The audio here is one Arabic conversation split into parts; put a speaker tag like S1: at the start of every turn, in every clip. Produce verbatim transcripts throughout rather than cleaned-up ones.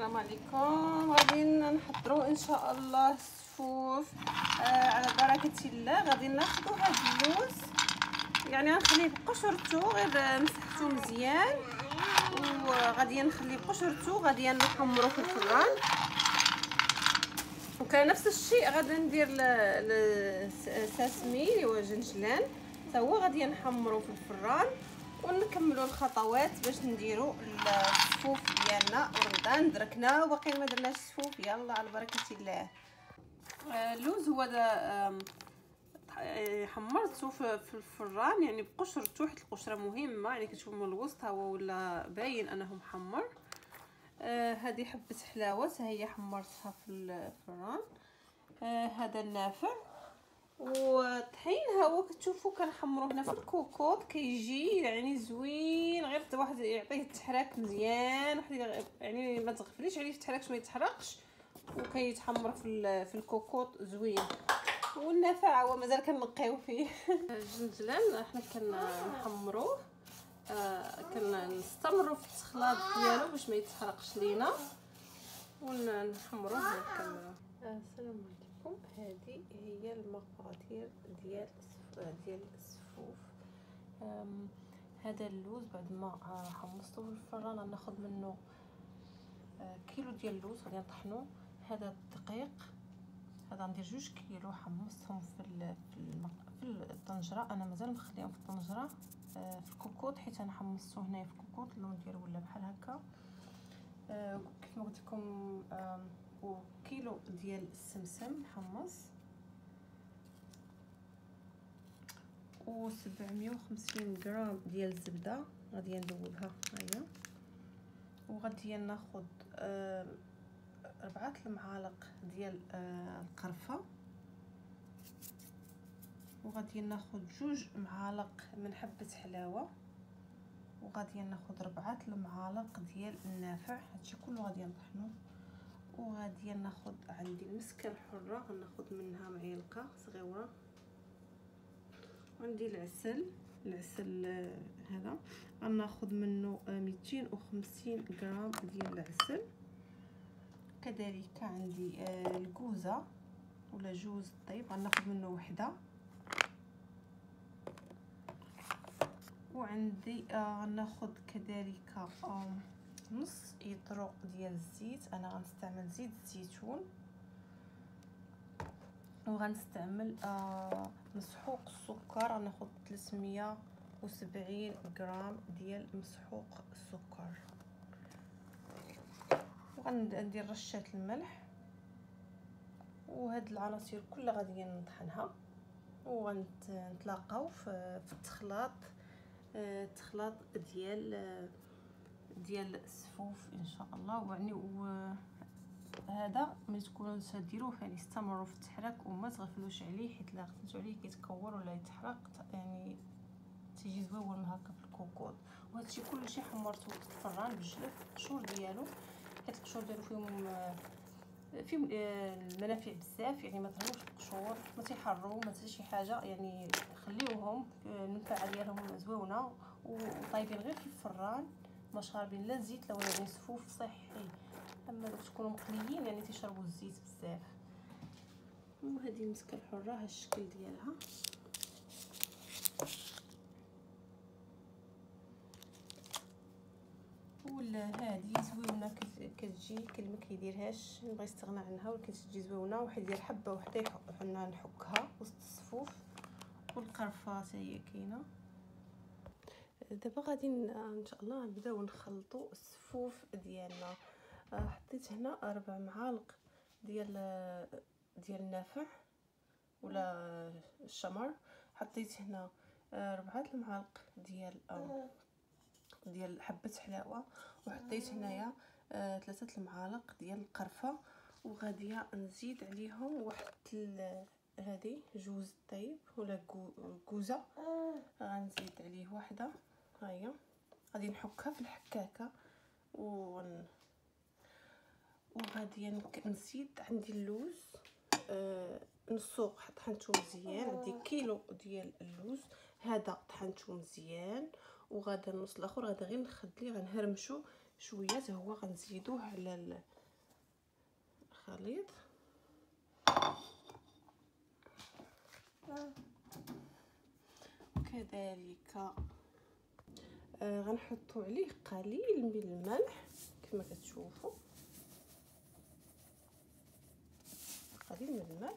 S1: السلام عليكم. غادي نحضروا ان شاء الله السفوف آه على بركه الله. غادي ناخذوا هذا اللوز، يعني غنخليه بقشرته، غير مسحته مزيان وغادي نخليه بقشرته. غادي نحمرو في الفران، وكان نفس الشيء غادي ندير الساسمي اللي هو جنجلان حتى هو غادي نحمرو في الفران، ونكملوا الخطوات باش نديروا السفوف ديالنا. ورمضان دركنا وباقي ما درناش السفوف. يلا على بركه الله. اللوز هو دا حمرته في الفران، يعني بقشرته، حيت القشره مهمه، يعني كتشوفوا من الوسط هو ولا باين انه محمر. آه هذه حبه حلاوه حتى هي حمرتها في الفران. آه هذا النافع والطحين ها هو كتشوفوا كنحمروه هنا في الكوكوط، كيجي يعني زوين، غير واحد يعطيه التحراك مزيان، واحد يعني ما تغفليش عليه في التحراك ما يتحرقش، وكيتحمر في في الكوكوط زوين. والنافع هو مازال كنقيو فيه. الجنجلان حنا كنحمروه، آه كنستمروا في التخلاط ديالو باش ما يتحرقش لينا، ونحمروه ونكملوه. السلام عليكم. هذه هي المقادير ديال ديال السفوف. هذا اللوز بعد ما حمصته في الفران غناخذ منه كيلو ديال اللوز، غادي نطحنوه. هذا الدقيق، هذا ندير جوج كيلو، حمصتهم في في الطنجره. انا مازال مخليهم في الطنجره في الكوكوط، حيت انا حمصته هنايا في الكوكوط. اللون ديالو ولا بحال هكا. كيف ما قلت لكم، وكيلو ديال السمسم محمص، و سبعمية وخمسين غرام ديال الزبده غادي ندوبها هيا. وغادي ناخذ آه أربعة المعالق ديال آه القرفه، وغادي ناخذ جوج معالق من حبه حلاوه، وغادي ناخذ أربعة المعالق ديال النافع. هادشي كله غادي نطحنوه. وغادي ناخذ عندي المسكه الحره، غناخذ منها معلقه صغيره. عندي العسل، العسل هذا غناخذ منه مئتين وخمسين غرام ديال العسل. كذلك عندي الكوزه ولا جوز الطيب، غناخذ منه وحده. وعندي غناخذ كذلك نص يطرو ديال الزيت، انا غنستعمل زيت الزيتون. وغنستعمل آه مسحوق السكر، غناخذ ثلاثمية وسبعين غرام ديال مسحوق السكر. وغندير رشه الملح. وهاد العناصر كلها غادي نطحنها، وغنتلاقاو في التخلاط، التخلاط ديال ديال السفوف ان شاء الله. ويعني هذا ملي تكونوا تديروه يعني استمروا في التحراك وما تغفلوش عليه، حيت لا غفلتوا عليه كيتكور ولا يتحرق، يعني تيجي زوين هكا في الكوكوط. وهادشي كلشي حمرته في الفران بالجلف القشور ديالو، حيت القشور ديالو فيهم فيهم المنافع بزاف، يعني ما تهروش القشور، ما تيحروا ما حتى شي حاجه، يعني خليوهم المنفعه ديالهم زوينه وطايبين غير في الفران، ما شاربين لا زيت لا، يعني سفوف صحي. اما باش تكونوا مقليين يعني تيشربوا الزيت بزاف. وهذه المسكه الحره ها الشكل ديالها. ولا هذه زوينه كتجي، كل ما كيديرهاش نبغي يستغنى عنها، ولكن تجي زوينه. واحد يدير حبه وحده حنا نحكها وسط الصفوف. والقرفه حتى هي كاينه. دابا غادي ان شاء الله نبداو نخلطوا السفوف ديالنا. حطيت هنا أربع معالق ديال ديال النافع ولا الشمر. حطيت هنا ربعة المعالق ديال ديال حبه حلاوه. وحطيت هنايا ثلاثه المعالق ديال القرفه. وغادي نزيد عليهم واحد هذه جوز الطيب ولا كوزه، غنزيد عليه واحده هيا. غادي نحكها في الحكاكه. و وغادي نزيد عندي اللوز آه نصو طحنته مزيان. عندي كيلو ديال اللوز هذا طحنته مزيان. وغادا النص الاخر غادي غير نخليه غنهرمشو شويه حتى هو غنزيدوه على الخليط. وكذلك آه غنحطوا عليه قليل من الملح كما كتشوفوا، قليل من الملح.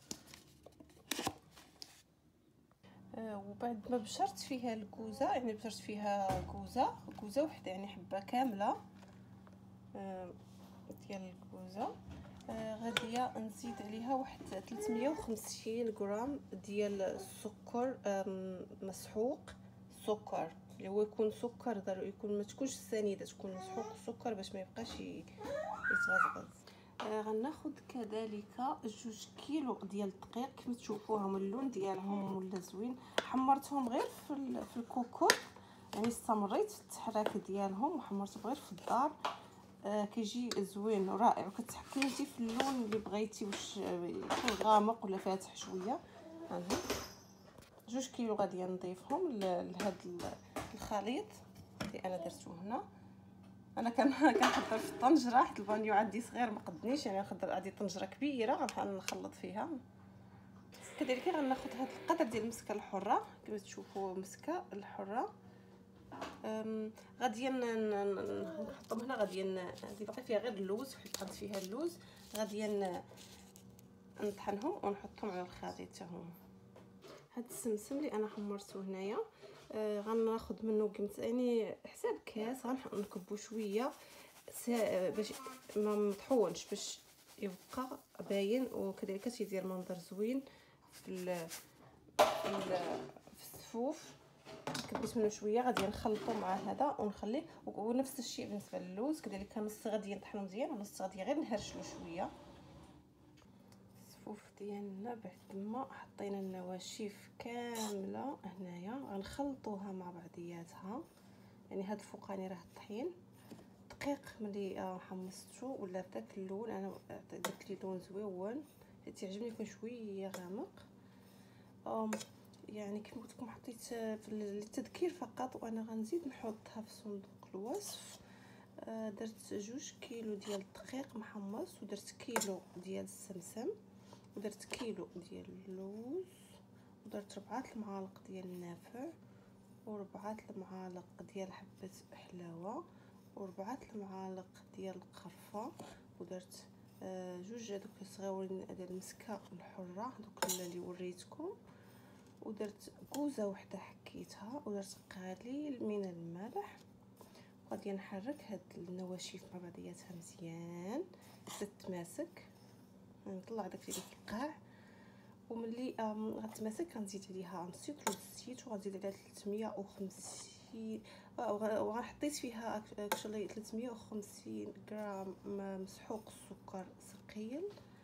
S1: آه وبعد ما بشرت فيها الكوزه، يعني بشرت فيها كوزه كوزه وحده، يعني حبه كامله آه ديال الكوزه. آه غاديه نزيد عليها واحد ثلاثمية وخمسين غرام ديال السكر مسحوق، سكر اللي هو يكون سكر ضروري يكون، ما تكونش سنيده، تكون مسحوق السكر باش ما يبقاش يتغزغز. آه غناخذ كذلك جوج كيلو ديال الدقيق كما تشوفوهم اللون ديالهم ولا زوين. حمرتهم غير في, في الكوكوط، يعني استمريت في التحراك ديالهم وحمرتهم غير في الدار. آه كيجي زوين ورائع، وكتحكمي انت في اللون اللي بغيتي، واش يكون غامق ولا فاتح شويه. هاني جوج كيلو غادي نضيفهم لهذا الخليط اللي انا درته هنا. انا كان كنحضر في الطنجره حيت البانيو عندي صغير ما قدنيش، يعني نقدر عندي طنجره كبيره غنخلط فيها. كذلك غناخذ هذا القدر ديال المسكه الحره كما تشوفوا، مسكه الحره. غادي نحطهم هنا، غادي غادي باقي فيها غير اللوز، حيت حطيت فيها اللوز. غادي نطحنهم ونحطهم على الخليط حتى هما. هاد السمسم اللي انا حمرته هنايا آه غناخذ منه قيمه يعني حساب كاس، غنكبو شويه باش ما مطحونش، باش يبقى باين، وكذلك تيدير منظر زوين في في السفوف. كبيت منه شويه، غادي نخلطو مع هذا ونخليه. ونفس الشيء بالنسبه للوز كذلك، نص غادي نطحنو مزيان ونص غادي غير نهرشلو شويه. الصفوف ديالنا بعد ما حطينا النواشف كامله هنايا غنخلطوها مع بعضياتها. يعني هاد الفوقاني راه الطحين دقيق ملي حمصتو ولا بداك اللون، انا درت لي لون زويون تعجبني يكون شويه غامق. أم يعني كما قلت لكم حطيت في التذكير فقط، وانا غنزيد نحطها في صندوق الوصف. أه درت جوج كيلو ديال الدقيق محمص، ودرت كيلو ديال السمسم، ودرت كيلو ديال اللوز، ودرت ربعة المعالق ديال النافع، وربعة المعالق ديال حبه حلاوه، وربعة المعالق ديال القرفه، ودرت آه جوج هذوك صغيورين ديال المسكه الحره هذوك اللي وريتكم، ودرت كوزه وحده حكيتها، ودرت قليل من الملح. غادي نحرك هاد النواشف مع بعضياتها مزيان حتى تتماسك. نطلع داك اللي في القاع، وملي غتماسك غنزيد عليها نص لتر الزيت، وغنزيد عليها ثلاثمية وخمسين، وغنحطيت فيها اكشلي ثلاثمية وخمسين غرام مسحوق السكر ثقيل.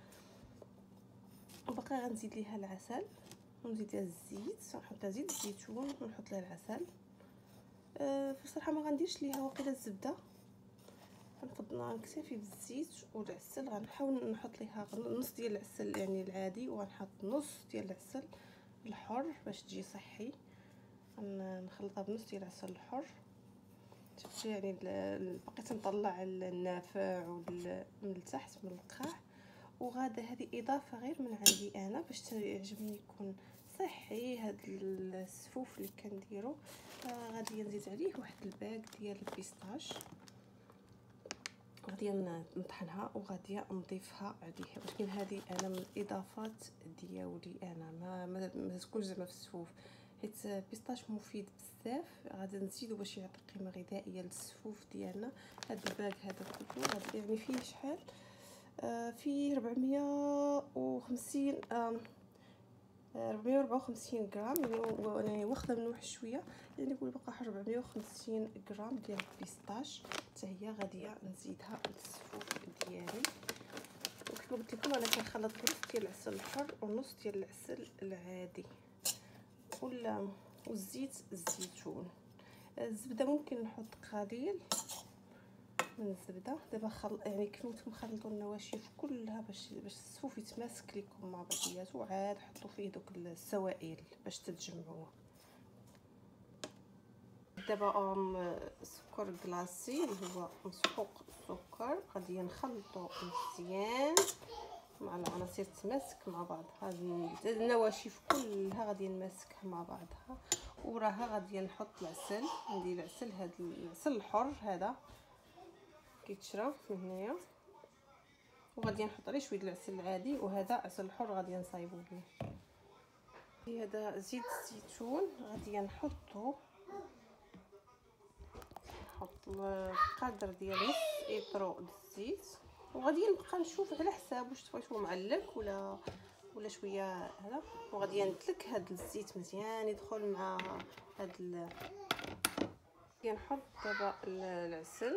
S1: وباقي غنزيد ليها العسل، ونزيد ليها الزيت، نحط زيت الزيتون ونحط ليها العسل. أه في الصراحه ما غنديرش ليها واقيلا الزبده، غنفضل نكتفي بالزيت والعسل. غنحاول نحط ليها نص ديال العسل يعني العادي، وغنحط نص ديال العسل الحر باش تجي صحي. غنخلطها بنص ديال العسل الحر. شفتوا يعني بقيت نطلع النافع من التحت من القاع. وغادا هذه اضافه غير من عندي انا باش يعجبني يكون صحي هاد السفوف اللي كنديرو. آه غادي نزيد عليه واحد الباك ديال البيستاش، غادي نطحنها وغادي نضيفها عليه. ولكن هذه انا من الاضافات ديالي انا، ما ما, ما تكونش زعما في السفوف، حيت البيستاش مفيد بزاف. غادي نزيدو باش يعطي قيمه غذائيه للسفوف ديالنا. هذا الباك هذا كله غادي يعني فيه شحال آه فيه ربعمية وخمسين آه ربعمية وربعة وخمسين غرام، يعني وانا واخده منه واحد شويه، يعني نقول بقى ربعمية وخمسين غرام ديال البيستاش حتى هي غادي نزيدها للسفوف ديالي. وكما قلت لكم انا كنخلط نص ديال العسل الحر ونص ديال العسل العادي ولا والزيت الزيتون. الزبده ممكن نحط قليل من الزبده. دابا خل... يعني كيف قلت لكم خلطوا النواشف كلها باش باش السفوف يتماسك لكم مع بعضياته، وعاد حطوا فيه دوك السوائل باش تتجمعوا. دابا السكر كلاصي اللي هو مسحوق السكر، غادي نخلطو مزيان مع العناصر تماسك مع بعضها. هذه النواشف كلها غادي نماسكها مع بعضها، وراها غادي نحط العسل. عندي العسل، هذا العسل الحر هذا كيتشرى من هنايا، وغادي نحط عليه شويه العسل العادي، وهذا عسل الحر غادي نصايبو به. هذا زيت الزيتون غادي نحطو، نحط القدر ديال نص ايطرو د الزيت، وغادي نبقى نشوف على حساب واش بغيتو معلك ولا ولا شويه هذا. وغادي ندلك هذا الزيت مزيان يدخل مع هذا ال... غادي نحط دابا العسل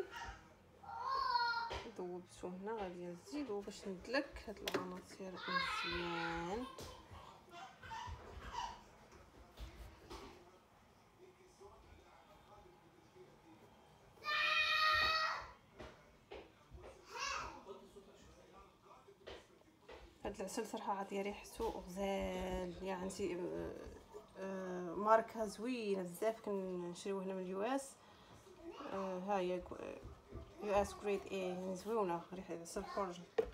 S1: ذوبتو هنا، غادي نزيدو باش ندلك هاد العناصر مزيان. هاد العسل صراحه عطيه ريحته غزال، يعني آه ماركه زوينه بزاف، كنشريوه هنا من اليو اس. آه ها هي يو اس جريد اي، زوينه ريحه العسل الحر.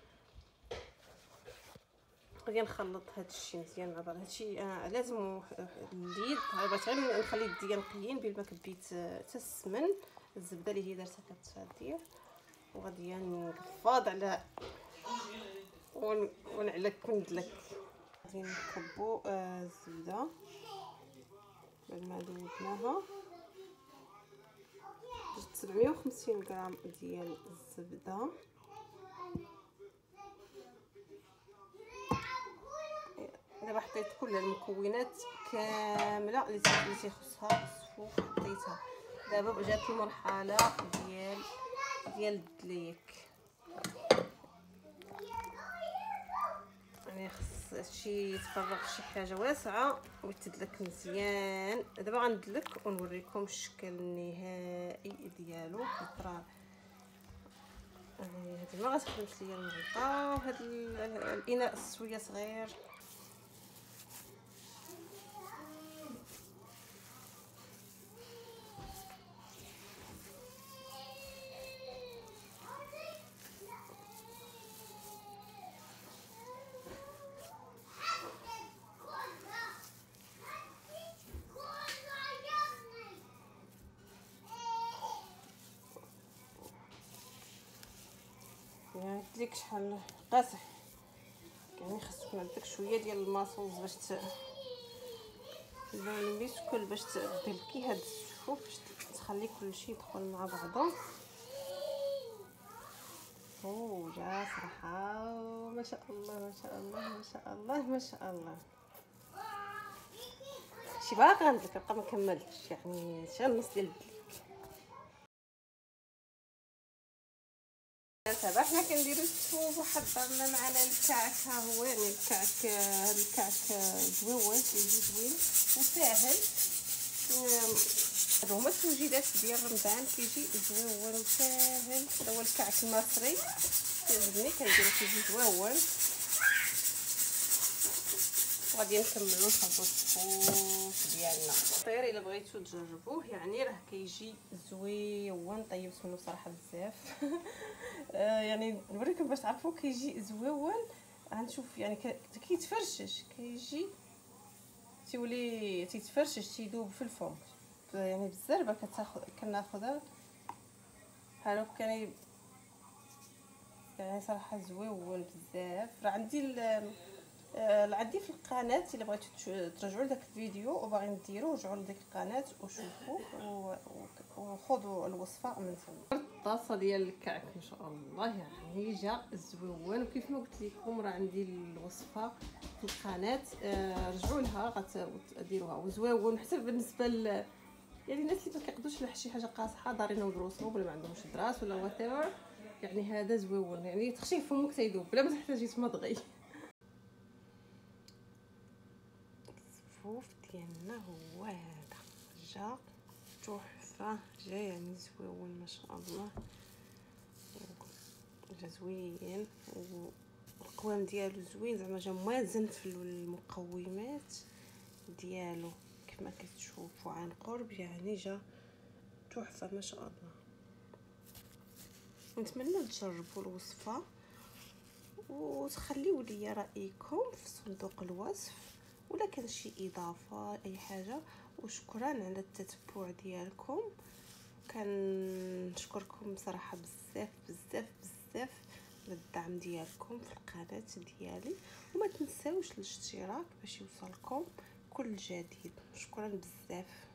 S1: غادي نخلط هاد الشيء مزيان مع بعض. هادشي انا لازم اليد بغيت غير نخلي يديا نقيين بلا ما كبيت حتى السمن. الزبده اللي هي دارتها كتدير، وغادي نقفاض على ونعلك وندلك. غادي نكبو الزبده بعد ما ذوبناها، سبعمية وخمسين غرام ديال الزبده. دابا حطيت كل المكونات كامله اللي تيخصها الصفوف، حطيتها. دابا جات المرحله ديال ديال الدليك، يعني خص هادشي يتفرغ شي حاجه واسعه ويتدلك مزيان. دابا غندلك ونوريكم الشكل النهائي ديالو. القرار هذه ما غتخدمش ليا المغلطه، وهذا الاناء شويه صغير. يعني قلت لك شحال قاصح، يعني خاصك نعطيك شويه ديال الماصوص باش ت المسكل باش تدلكي هاد الشفوف، باش تخلي كلشي يدخل مع بعضه. او جا صراحه ما شاء الله ما شاء الله ما شاء الله ما شاء الله. شي باقي غندلك بقى ما كملتش، يعني شي النص ديال الدلك. دابا حنا كنديرو الشفوف وحضرنا معنا الكعك. ها هو يعني الكعك، هذا الكعك زويون كيجي زوين وساهل. هادو هما التوجيدات ديال رمضان، كيجي زويون وساهل. هذا هو الكعك المصري كيعجبني، كنديرو كيجي زويون. وغادي نكملو نخلطو الصفوف ديالنا. طير الا بغيتو تجربوه، يعني راه كيجي زويون. طيبت منه صراحه بزاف. يعني نوريكم باش تعرفوا كيجي زويون. غنشوف يعني كيتفرشش، كيجي تيولي تيتفرشش، تيذوب في الفم. يعني بالزربه كتاخذ كناخذها بحال هكا. يعني يعني صراحه زويون بزاف. راه عندي آه عندي في القناه، الا بغيتو ترجعوا لذاك الفيديو وباغيين ديروا رجعوا لذيك القناه وشوفوا وخذوا الوصفه من تما. الطاسه ديال الكعك ما شاء الله يعني جا زويون. وكيف ما قلت لكم راه عندي الوصفه في القناه، آه رجعوا لها غديروها وزويون. حتى بالنسبه ل يعني الناس اللي ما كيقدروش على شي حاجه قاصحه دارينهم دروسهم ولا ما عندهمش دراس ولا واتيفر، يعني هذا زويون. يعني تخشي فمك تيذوب بلا ما تحتاجي تمضغي. الصفوف ديالنا هو هذا، جا تحفه، جا يعني زويون ما شاء الله. جا زوين والقوام ديالو زوين، زعما جا موازن في المقومات ديالو كما كتشوفوا عن قرب. يعني جا تحفه ما شاء الله. نتمنى تجربوا الوصفه وتخليوا لي رايكم في صندوق الوصف، ولا كان شي اضافه اي حاجه. وشكرا على التتبع ديالكم، كنشكركم بصراحه بزاف بزاف بزاف على الدعم ديالكم في القناه ديالي، وما تنساوش الاشتراك باش يوصلكم كل جديد. شكرا بزاف.